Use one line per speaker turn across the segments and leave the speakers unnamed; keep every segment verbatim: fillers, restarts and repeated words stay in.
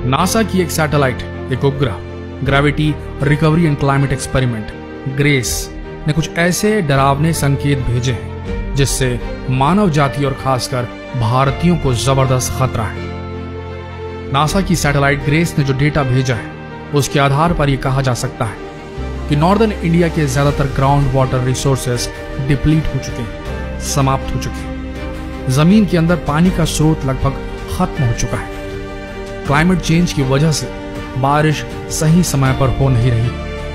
NASA की एक satellite, एक उपग्रह gravity recovery and climate experiment GRACE ने कुछ ऐसे डरावने संकेत भेजे हैं जिससे मानव जाति और खासकर भारतीयों को जबरदस्त खतरा है। नासा की सैटेलाइट ग्रेस ने जो डेटा भेजा है उसके आधार पर यह कहा जा सकता है कि नॉर्दर्न इंडिया के ज्यादातर ग्राउंड वाटर रिसोर्सेज डिप्लीट हो चुके हैं, समाप्त हो चुके हैं। जमीन के अंदर पानी का स्रोत लगभग खत्म हो चुका है। क्लाइमेट चेंज की वजह से बारिश सही समय पर हो नहीं रही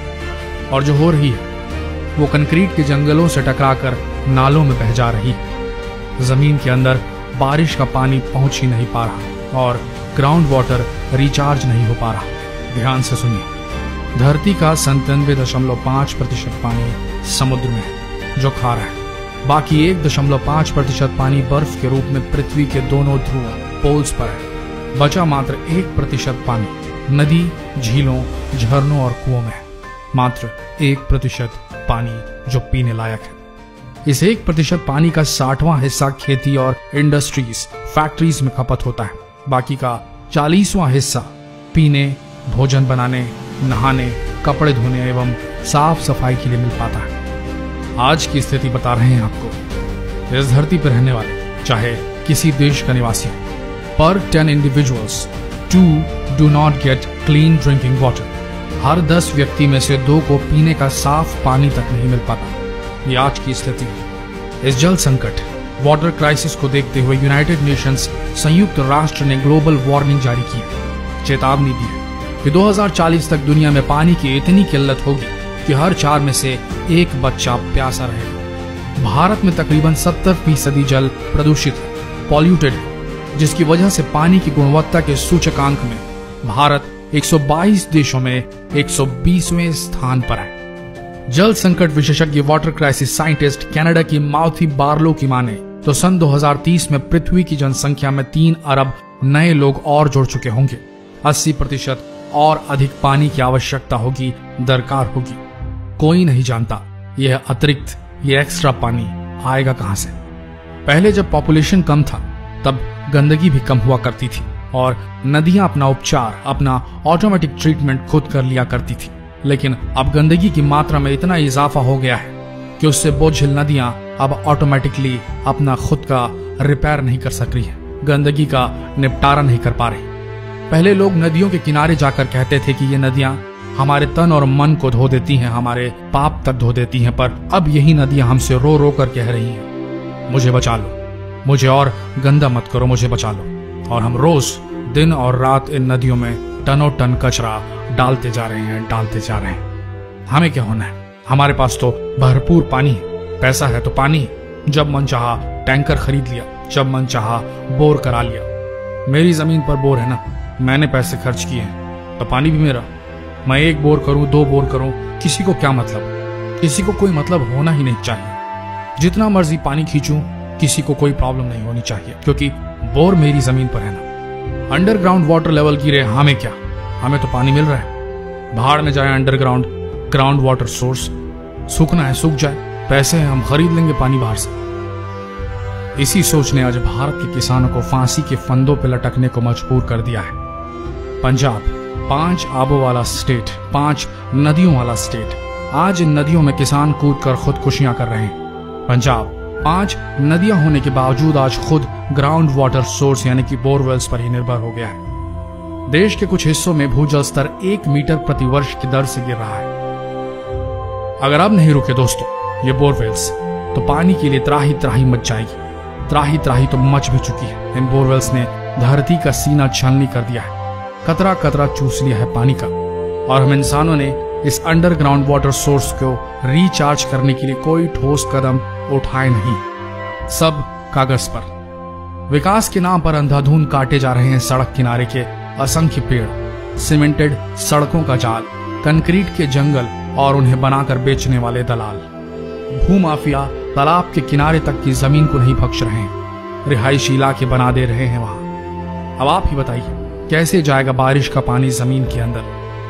और जो हो रही है वो कंक्रीट के जंगलों से टकराकर नालों में बह जा रही है। जमीन के अंदर बारिश का पानी पहुंच ही नहीं पा रहा और ग्राउंड वाटर रिचार्ज नहीं हो पा रहा। ध्यान से सुनिए, धरती का संतानवे दशमलव पांच प्रतिशत पानी समुद्र में है जो खारा है। बाकी एक दशमलव पांच प्रतिशत पानी बर्फ के रूप में पृथ्वी के दोनों ध्रुव पोल्स पर है। बचा मात्र एक प्रतिशत पानी नदी, झीलों, झरनों और कुओं में है। मात्र एक प्रतिशत पानी जो पीने लायक है। इस एक प्रतिशत पानी का साठवां हिस्सा खेती और इंडस्ट्रीज, फैक्ट्रीज में खपत होता है। बाकी का चालीसवां हिस्सा पीने, भोजन बनाने, नहाने, कपड़े धोने एवं साफ सफाई के लिए मिल पाता है। आज की स्थिति बता रहे हैं आपको। इस धरती पर रहने वाले चाहे किसी देश का निवासी हो, पर ten individuals to do not get clean drinking water. हर दस व्यक्ति में से दो को पीने का साफ पानी तक नहीं मिल पाता। ये आज की स्थिति है। इस जल संकट, वाटर क्राइसिस को देखते हुए यूनाइटेड नेशंस संयुक्त राष्ट्र ने ग्लोबल वार्निंग जारी की, चेतावनी दी है कि दो हज़ार चालीस तक दुनिया में पानी की इतनी किल्लत होगी कि हर चार में से एक बच्चा प्यासा रहेगा। भारत में तकरीबन सत्तर फीसदी जल प्रदूषित है, पॉल्यूटेड है, जिसकी वजह से पानी की गुणवत्ता के सूचकांक में भारत एक सौ बाईस देशों में एक सौ बीसवें स्थान पर है। जल संकट विशेषज्ञ वाटर क्राइसिस साइंटिस्ट कनाडा की माउथी बार्लो की माने तो सन दो हज़ार तीस में पृथ्वी की जनसंख्या में तीन अरब नए लोग और जुड़ चुके होंगे। अस्सी प्रतिशत और अधिक पानी की आवश्यकता होगी, दरकार होगी। कोई नहीं जानता यह अतिरिक्त, यह एक्स्ट्रा पानी आएगा कहां से। पहले जब पॉपुलेशन कम था तब गंदगी भी कम हुआ करती थी और नदियां अपना उपचार, अपना ऑटोमेटिक ट्रीटमेंट खुद कर लिया करती थी। लेकिन अब गंदगी की मात्रा में इतना इजाफा हो गया है कि उससे बोझिल नदियां अब ऑटोमेटिकली अपना खुद का रिपेयर नहीं कर सक रही है, गंदगी का निपटारा नहीं कर पा रही। पहले लोग नदियों के किनारे जाकर कहते थे कि ये नदियां हमारे तन और मन को धो देती हैं, हमारे पाप तक धो देती हैं, पर अब यही नदियां हमसे रो रो कर कह रही हैं, मुझे बचा लो, मुझे और गंदा मत करो, मुझे बचा लो। और हम रोज दिन और रात इन नदियों में टनों टन कचरा डालते जा रहे हैं, डालते जा रहे हैं। हमें क्या होना है? हमारे पास तो भरपूर पानी है, पैसा है तो पानी, जब मन चाहा टैंकर खरीद लिया, जब मन चाहा बोर करा लिया। मेरी जमीन पर बोर है ना, मैंने पैसे खर्च किए हैं तो पानी भी मेरा। मैं एक बोर करूं, दो बोर करूं, किसी को क्या मतलब? किसी को कोई मतलब होना ही नहीं चाहिए। जितना मर्जी पानी खींचूं, किसी को कोई प्रॉब्लम नहीं होनी चाहिए, क्योंकि बोर मेरी जमीन पर है ना। अंडरग्राउंड वाटर लेवल गिरे, हमें क्या? हमें तो पानी मिल रहा है। भाड़ में जाए अंडरग्राउंड ग्राउंड वाटर सोर्स, सूखना है सूख जाए, पैसे हैं हम खरीद लेंगे पानी बाहर से। इसी सोच ने आज भारत के किसानों को फांसी के फंदों पर लटकने को मजबूर कर दिया है। पंजाब, पांच आबों वाला स्टेट, पांच नदियों वाला स्टेट, आज इन नदियों में किसान कूद कर खुदकुशियां कर रहे हैं। पंजाब पांच नदियां होने के बावजूद आज खुद ग्राउंड वाटर सोर्स यानी कि बोरवेल्स पर ही निर्भर हो गया है। देश के कुछ हिस्सों में भूजल स्तर एक मीटर प्रति वर्ष की दर से गिर रहा है। अगर अब नहीं रुके दोस्तों ये बोरवेल्स, तो पानी के लिए त्राही त्राही मच जाएगी। त्राही त्राही तो मच भी चुकी है। इन बोरवेल्स ने धरती का सीना छलनी कर दिया है, कतरा कतरा चूस लिया है पानी का। और हम इंसानों ने इस अंडरग्राउंड वाटर सोर्स को रिचार्ज करने के लिए कोई ठोस कदम उठाए नहीं, सब कागज पर। विकास के नाम पर अंधाधुंध काटे जा रहे हैं सड़क किनारे के असंख्य पेड़, सीमेंटेड सड़कों का जाल, कंक्रीट के जंगल और उन्हें बनाकर बेचने वाले दलाल। भूमाफिया तालाब के किनारे तक की जमीन को नहीं बख्श रहे हैं, रिहायशी इलाके बना दे रहे हैं वहां। अब आप ही बताइए कैसे जाएगा बारिश का पानी जमीन के अंदर?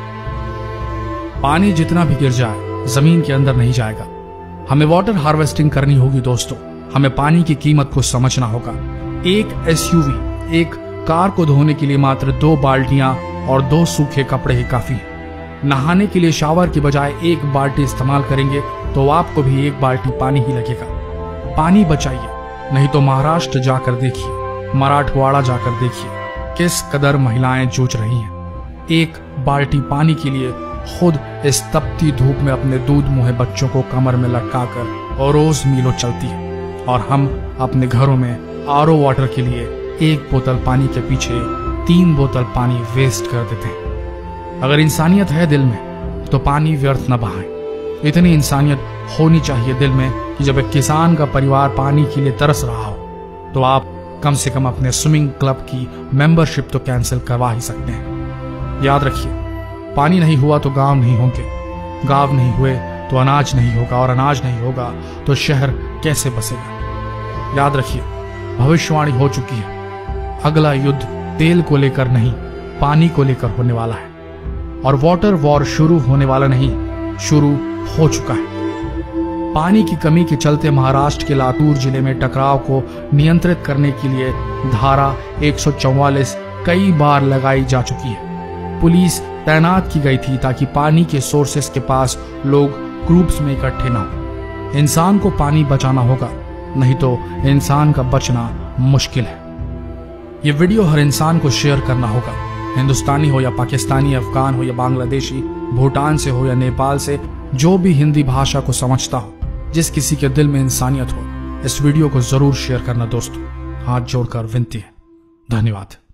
पानी जितना भी गिर जाए जमीन के अंदर नहीं जाएगा। हमें वाटर हार्वेस्टिंग करनी होगी दोस्तों। हमें पानी की कीमत को समझना होगा। एक एसयूवी, एक कार को धोने के लिए मात्र दो बाल्टियां और दो सूखे कपड़े ही काफी हैं। नहाने के लिए शावर की बजाय एक बाल्टी इस्तेमाल करेंगे तो आपको भी एक बाल्टी पानी ही लगेगा। पानी बचाइए, नहीं तो महाराष्ट्र जाकर देखिए, मराठवाड़ा जाकर देखिए किस कदर महिलाएं जूझ रही हैं। एक बाल्टी पानी के लिए खुद इस तपती धूप में अपने दूध मुहे बच्चों को कमर में लटकाकर और रोज मीलों चलती है, और हम अपने घरों में आर ओ वाटर के लिए एक बोतल पानी के पीछे तीन बोतल पानी वेस्ट कर देते हैं। अगर इंसानियत है दिल में तो पानी व्यर्थ न बहाएं। इतनी इंसानियत होनी चाहिए दिल में कि जब एक किसान का परिवार पानी के लिए तरस रहा हो तो आप कम से कम अपने स्विमिंग क्लब की मेंबरशिप तो कैंसिल करवा ही सकते हैं। याद रखिए, पानी नहीं हुआ तो गांव नहीं होंगे, गांव नहीं हुए तो अनाज नहीं होगा, और अनाज नहीं होगा तो शहर कैसे बसेगा। याद रखिए, भविष्यवाणी हो चुकी है, अगला युद्ध तेल को लेकर नहीं पानी को लेकर होने वाला है, और वाटर वॉर शुरू होने वाला नहीं, शुरू हो चुका है। पानी की कमी के चलते महाराष्ट्र के लातूर जिले में टकराव को नियंत्रित करने के लिए धारा एक सौ चौवालीस कई बार लगाई जा चुकी है। पुलिस तैनात की गई थी ताकि पानी के सोर्सेस के पास लोग ग्रुप्स में इकट्ठे न हो। इंसान को पानी बचाना होगा, नहीं तो इंसान का बचना मुश्किल है। ये वीडियो हर इंसान को शेयर करना होगा, हिंदुस्तानी हो या पाकिस्तानी, अफगान हो या बांग्लादेशी, भूटान से हो या नेपाल से, जो भी हिंदी भाषा को समझता हो, जिस किसी के दिल में इंसानियत हो, इस वीडियो को जरूर शेयर करना दोस्तों। हाथ जोड़कर विनती है। धन्यवाद।